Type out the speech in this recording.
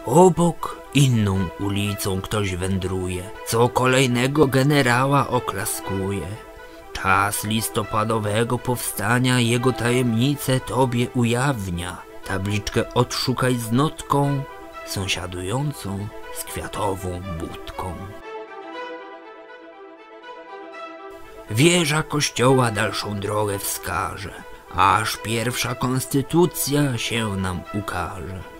Obok inną ulicą ktoś wędruje, co kolejnego generała oklaskuje. Czas listopadowego powstania jego tajemnice tobie ujawnia. Tabliczkę odszukaj z notką, sąsiadującą z kwiatową budką. Wieża kościoła dalszą drogę wskaże, aż pierwsza konstytucja się nam ukaże.